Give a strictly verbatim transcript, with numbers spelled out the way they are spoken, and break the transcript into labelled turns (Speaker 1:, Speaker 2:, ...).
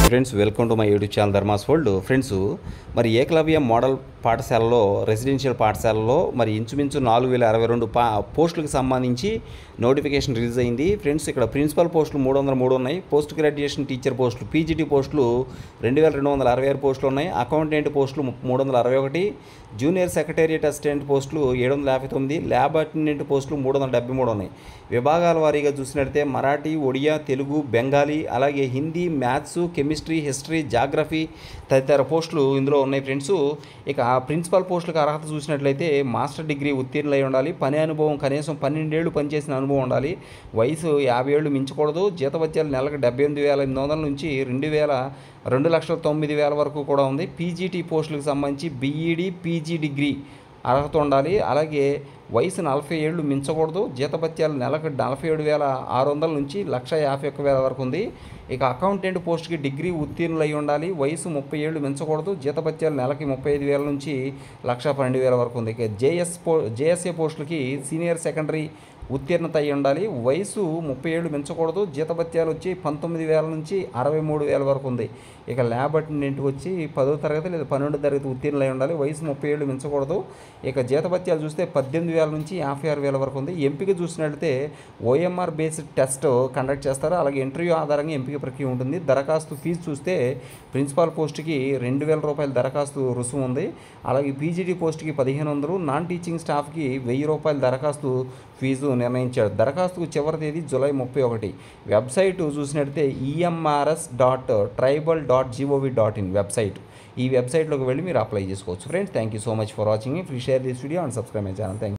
Speaker 1: Friends welcome to my YouTube channel Dharmas world. Friends మరి Eklavya model పాఠశాలలో residential పాఠశాలలో మరి ఇంచుమించు నాలుగు వేల అరవై రెండు పా పోస్టులకు సంబంధించి నోటిఫికేషన్ రిలీజ్ అయింది. ఫ్రెండ్స్ ఇక్కడ ప్రిన్సిపల్ పోస్టులు మూడు వందల మూడు ఉన్నాయి. పోస్ట్ గ్రాడ్యుయేషన్ టీచర్ పోస్టులు పీజీటీ పోస్టులు రెండు వేల రెండు వందల అరవై ఆరు పోస్టులు ఉన్నాయి. అకౌంటెంట్ పోస్టులు మూడు వందల అరవై ఒకటి, జూనియర్ సెక్రటేరియట్ అసిస్టెంట్ పోస్టులు ఏడు వందల యాభై తొమ్మిది, ల్యాబ్ అటెండెంట్ పోస్టులు మూడు వందల డెబ్బై మూడు ఉన్నాయి. విభాగాల వారీగా చూసినట్లయితే మరాఠీ, ఒడియా, తెలుగు, బెంగాలీ, అలాగే Hindi, maths, chemistry, history, geography తదితర పోస్టులు ఇందులో ఉన్నాయి. ఫ్రెండ్స్ ఇక ప్రిన్సిపల్ పోస్టులకు అర్హత చూసినట్లయితే మాస్టర్ డిగ్రీ ఉత్తీర్ణులై ఉండాలి. పని అనుభవం కనీసం పన్నెండేళ్లు పనిచేసిన అనుభవం ఉండాలి. వయసు యాభై ఏళ్ళు మించకూడదు. జీతభత్యాలు నెలకు డెబ్బై ఎనిమిది వేల ఎనిమిది వందల నుంచి రెండు వేల రెండు లక్షల తొమ్మిది వేల వరకు కూడా ఉంది. పీజీటీ పోస్టులకు సంబంధించి బీఈడీ, పీజీ డిగ్రీ అర్హత ఉండాలి. అలాగే వయసు నలభై ఏళ్ళు మించకూడదు. జీతభత్యాలు నెలకు నలభై ఏడు వేల ఆరు వందల నుంచి లక్ష యాభై ఒక్క వేల వరకు ఉంది. ఇక అకౌంటెంట్ పోస్టుకి డిగ్రీ ఉత్తీర్ణులై ఉండాలి. వయసు ముప్పై ఏళ్ళు మించకూడదు. జీతభత్యాలు నెలకి ముప్పై ఐదు వేల నుంచి లక్ష పన్నెండు వేల వరకు ఉంది. ఇక జేఎస్ పో జేఎస్ఏ పోస్టులకి సీనియర్ సెకండరీ ఉత్తీర్ణత అయి ఉండాలి. వయసు ముప్పై ఏళ్ళు మించకూడదు. జీతభత్యాలు వచ్చి పంతొమ్మిది వేల నుంచి అరవై మూడు వేల వరకు ఉంది. ఇక ల్యాబ్ అటెండెంట్ వచ్చి పదో తరగతి లేదా పన్నెండో తరగతి ఉత్తీర్ణులై ఉండాలి. వయసు ముప్పై ఏళ్ళు మించకూడదు. ఇక జీతభత్యాలు చూస్తే పద్దెనిమిది వేల నుంచి యాభై ఆరు వేల వరకు ఉంది. ఎంపిక చూసినట్లయితే ఓఎంఆర్ బేస్డ్ టెస్ట్ కండక్ట్ చేస్తారు. అలాగే ఇంటర్వ్యూ ఆధారంగా ఎంపిక ప్రక్రియ ఉంటుంది. దరఖాస్తు ఫీజు చూస్తే ప్రిన్సిపాల్ పోస్టుకి రెండు వేల రూపాయల దరఖాస్తు రుసుము ఉంది. అలాగే పీజీటీ పోస్టుకి పదిహేను వందలు, నాన్ టీచింగ్ స్టాఫ్కి వెయ్యి రూపాయల దరఖాస్తు ఫీజు నిర్ణయించాడు. దరఖాస్తుకు చివరి తేదీ జూలై ముప్పై ఒకటి. వెబ్సైట్ చూసినట్లయితే EMRS dot tribal dot G O V dot in website. ఈ వెబ్సైట్లోకి వెళ్ళి మీరు అప్లై చేసుకోవచ్చు. Friends thank you so much for watching. Please share this video and subscribe my channel. Thank